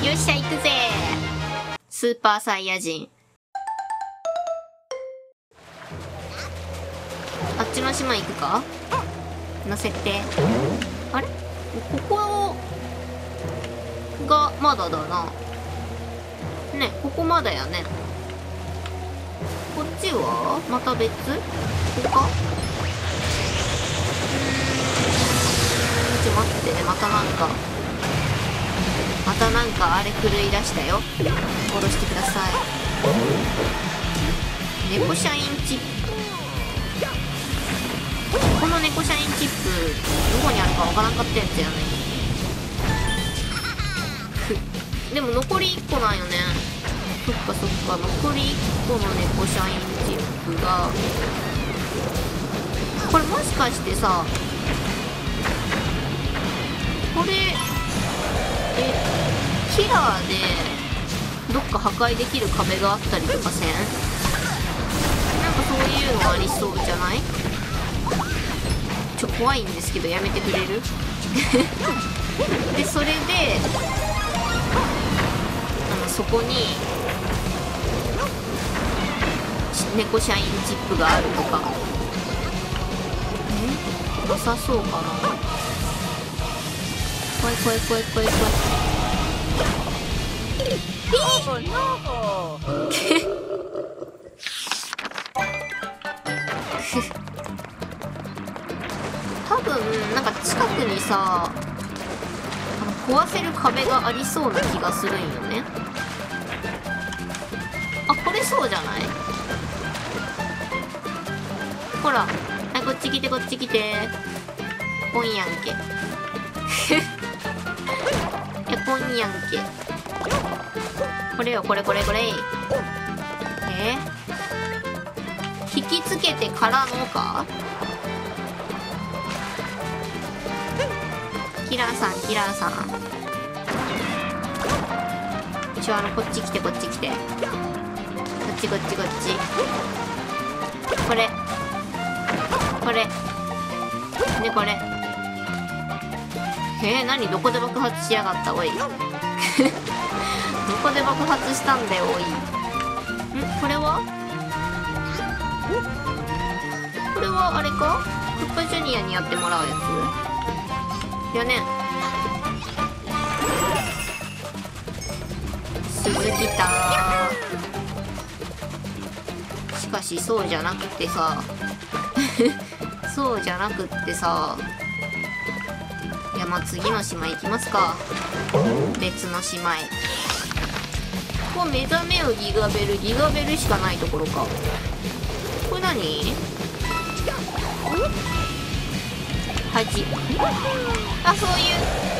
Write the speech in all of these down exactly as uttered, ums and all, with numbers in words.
よっしゃ行くぜ。スーパーサイヤ人。あっちの島行くかの設定。あれここがまだだな。ね、ここまだやね。こっちはまた別？ここか？うーん、ちょ待ってね、またなんかまたなんかあれ狂い出したよ。下ろしてください。猫シャインチップ。この猫シャインチップどこにあるかわからんかったやつやね。でも残りいっこなんよね。そっかそっか、残りいっこの猫シャインチップが、これもしかしてさ、これえキラーでどっか破壊できる壁があったりとかせん？なんかそういうのありそうじゃない？ちょ怖いんですけどやめてくれる？でそれであのそこに猫シャインチップがあるとか。え良さそうかな。怖い怖い怖い怖い怖い。多分なんか近くにさ、あの壊せる壁がありそうな気がするんよね。あ、これそうじゃない？ほら、はい、こっち来てこっち来て。ポンやんけ。いや、ポンやんけ。これよ、これこれこれ。えー、引きつけてからのか？キラーさん、キラーさん。ちょ、あの、こっち来て、こっち来て。こっちこっちこっち。これ。これ。で、これ。えー、何どこで爆発しやがったおい。どこで爆発したんだよおい。んこれはこれはあれか？クッパジュニアにやってもらうやつやね。鈴来たー。しかしそうじゃなくてさそうじゃなくってさ、いやまあ次の島行きますか。別の島へ。ここ目覚めよギガベル。ギガベルしかないところか。これ何？恥。あ、そういう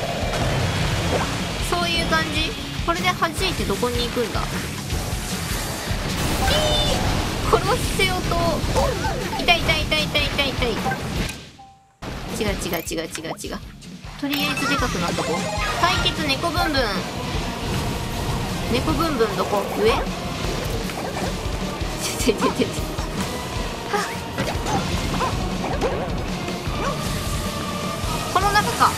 そういう感じ。これで弾いてどこに行くんだ？殺せよと。痛い痛い痛い痛い痛い痛い。違う違う違う違う違う。とりあえずでかくなっとこう。対決猫ブンブン。猫ブンブンどこ？上？ててててて。この中か。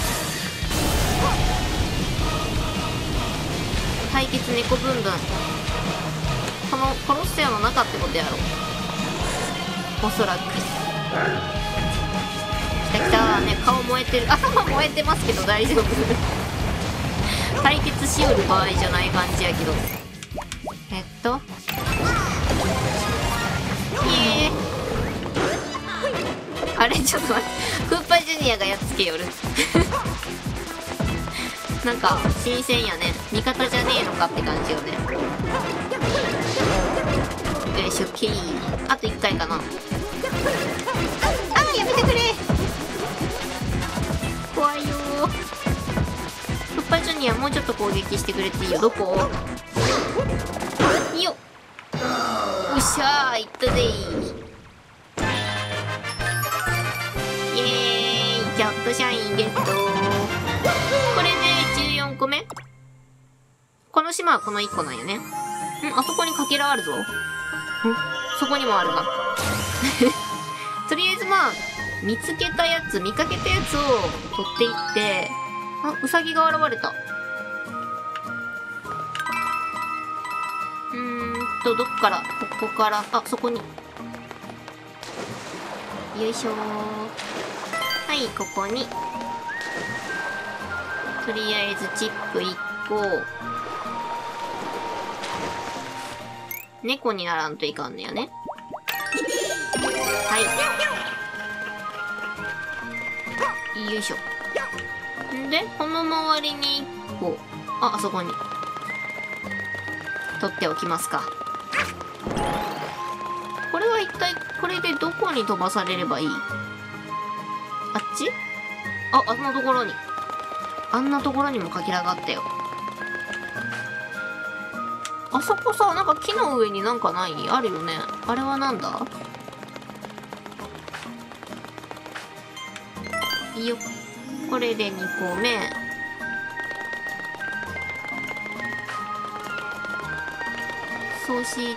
対決猫ブンブン。このコロッセオの中ってことやろ。おそらく。来た来たね、顔燃えてる。頭燃えてますけど大丈夫。対決しうる場合じゃない感じやけど。えっとイエー。あれちょっと待って、クーパージュニアがやっつけよる。なんか新鮮やね。味方じゃねえのかって感じよね。よいしょ、ケー。あといっかいかな。あーやめてくれ。怖いよー。クッパジュニアもうちょっと攻撃してくれていいよ。どこ？よっ、おっしゃー、いったぜー。イエーイ、キャットシャインゲットー。これでじゅうよんこめ。この島はこのいっこなんよね。ん、あそこにかけらあるぞ。ん、そこにもあるな。とりあえずまあ見つけたやつ、見かけたやつを取っていって、あ、ウサギが現れた。 と、どっから、ここから、あ、そこに。よいしょー。はい、ここに。とりあえずチップいっこ。猫にならんといかんねやね。はい。よいしょ。んで、この周りにいっこ。あ、あそこに。取っておきますか。これは一体、これでどこに飛ばされればいい？あっち？あ、あんなところに。あんなところにもかけらがあったよ。あそこさ、なんか木の上になんかない？あるよね。あれはなんだ？いいよ。これでにこめ。そうして、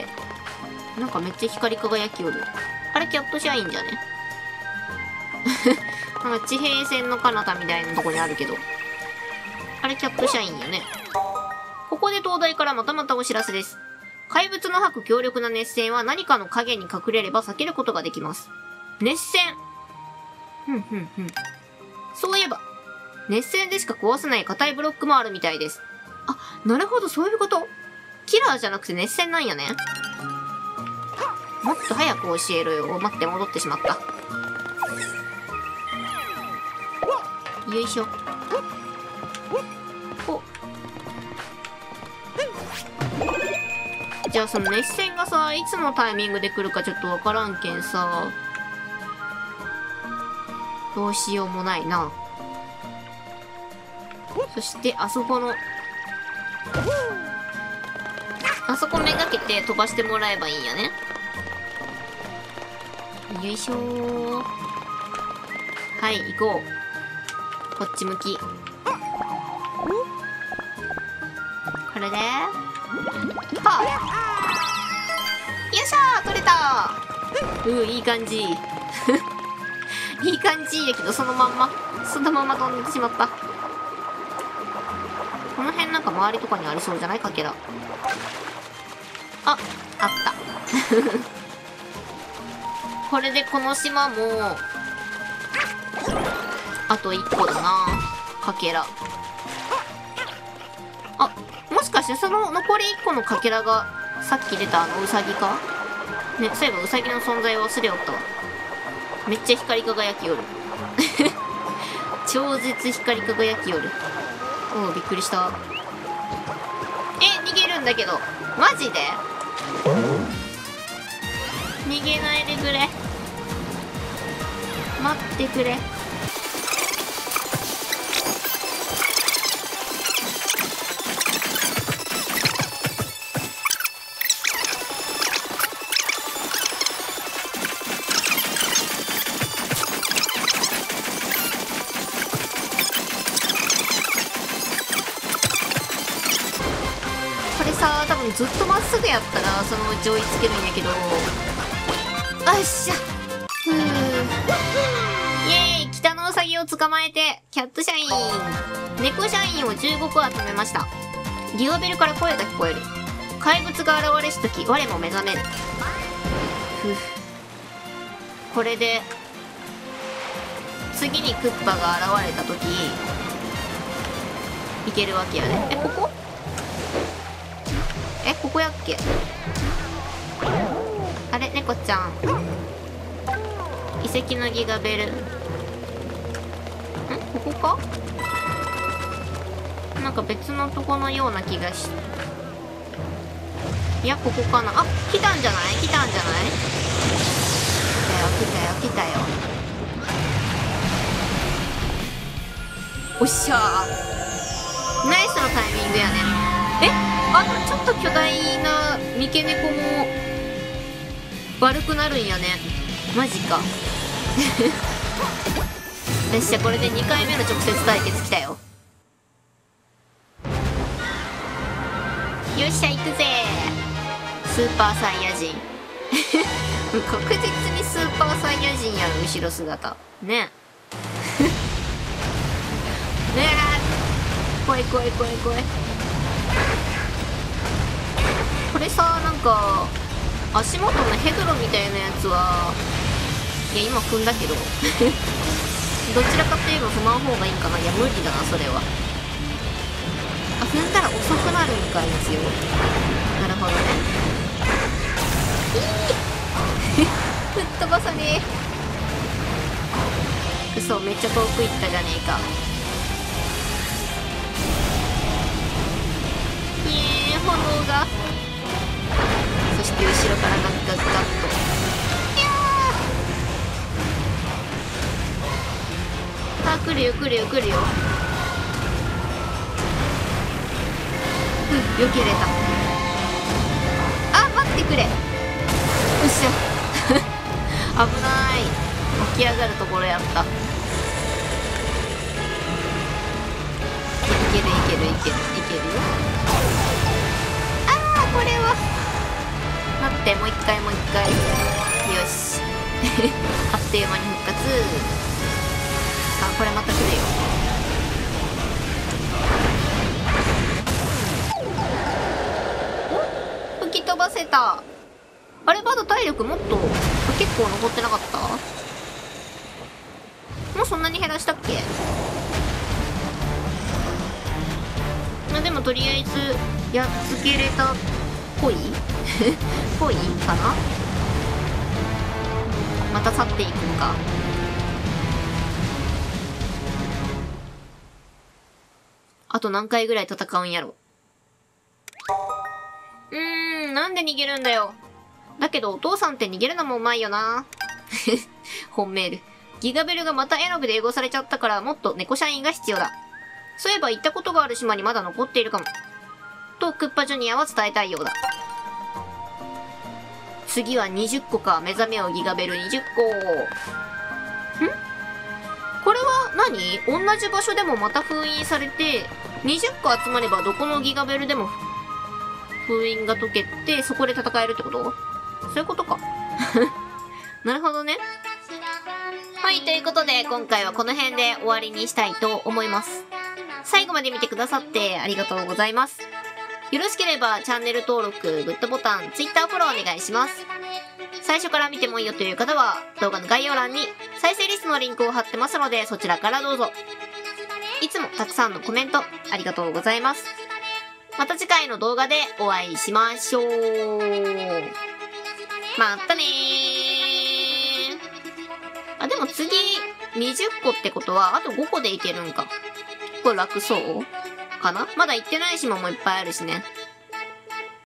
なんかめっちゃ光り輝きよる。あれキャットシャインじゃね？なんか地平線の彼方みたいなとこにあるけど。あれキャットシャインよね。ここで東大からまたまたお知らせです。怪物の吐く強力な熱線は何かの影に隠れれば避けることができます。熱線。ふんふんふん。そういえば、熱線でしか壊せない硬いブロックもあるみたいです。あ、なるほど、そういうこと。キラーじゃなくて熱線なんやね。もっと早く教えろよ。待って、戻ってしまった。よいしょ。お。じゃあその熱線がさ、いつのタイミングで来るかちょっとわからんけんさ。どうしようもないな。そしてあそこの、あそこめがけて飛ばしてもらえばいいんやね。よいしょー。はい、行こう。こっち向き。これで、はっ！よっしゃー！取れたー！うん、いい感じ。いい感じやけど、そのまんま、そのまま飛んでしまった。この辺なんか周りとかにありそうじゃない？かけら。あ、あった。これでこの島も、あといっこだな。かけら。あ、もしかしてその残りいっこのかけらが、さっき出たあのウサギか？ね、そういえばウサギの存在を忘れよったわ。めっちゃ光り輝きよる。超絶光り輝きよる。おう、びっくりした。え、逃げるんだけど。マジで？逃げないでくれ。待ってくれ。多分ずっとまっすぐやったらそのうち追いつけるんやけど。よっしゃ。ふう。イエーイ、北のウサギを捕まえて、キャットシャイン。猫シャインをじゅうごこ集めました。ギガベルから声が聞こえる。怪物が現れしとき、我も目覚める。ふう。これで、次にクッパが現れたとき、いけるわけやね。え、ここ？え、ここやっけ？あれ、猫ちゃん。遺跡のギガベル。ん？ここか？なんか別のとこのような気がし。いや、ここかな。あ、来たんじゃない？来たんじゃない？来たよ、来たよ、来たよ。おっしゃー。ナイスのタイミングやね。え？あのちょっと巨大な三毛猫も悪くなるんやね。マジか。よっしゃ、これでにかいめの直接対決来たよ。よっしゃ、行くぜー。スーパーサイヤ人。確実にスーパーサイヤ人やろ、後ろ姿ね。ねえ、怖い怖い怖い怖い。これれさ、なんか足元のヘドロみたいなやつはいや今踏んだけどどちらかといえば踏まん方がいいかな。いや無理だなそれは。あ、踏んだら遅くなるんか一応。なるほどね。吹っ飛ばさねえ。くそ、めっちゃ遠く行ったじゃねえか。いえー、炎が。そして後ろからガッガッガッと。いやー、あ、来るよ来るよ来るよ。うん、避けれた。あ、待ってくれ。よっしゃ危ない。起き上がるところやった。いけるいけるいけるいけるよ。あー、これは待って、もう一回もう一回。よしあっという間に復活。あ、これまた来るよ。お、吹き飛ばせた。あれ、まだ体力もっと結構残ってなかった？もうそんなに減らしたっけ？まあでもとりあえずやっつけれたっぽいぽいかな。また去っていくのか。あと何回ぐらい戦うんやろ。うーん、なんで逃げるんだよ。だけどお父さんって逃げるのもうまいよな。本メール。ギガベルがまたエノブで英語されちゃったからもっと猫社員が必要だ。そういえば行ったことがある島にまだ残っているかも。とクッパジュニアは伝えたいようだ。次はにじゅっこか。目覚めようギガベルにじゅっこ。ん？これは何？同じ場所でもまた封印されて、にじゅっこ集まればどこのギガベルでも封印が解けて、そこで戦えるってこと？そういうことか。なるほどね。はい、ということで今回はこの辺で終わりにしたいと思います。最後まで見てくださってありがとうございます。よろしければチャンネル登録、グッドボタン、Twitter フォローお願いします。最初から見てもいいよという方は動画の概要欄に再生リストのリンクを貼ってますのでそちらからどうぞ。いつもたくさんのコメントありがとうございます。また次回の動画でお会いしましょう。またねー。あ、でも次にじゅっこってことはあとごこでいけるんか。これ楽そうかな。まだ行ってない島もいっぱいあるしね。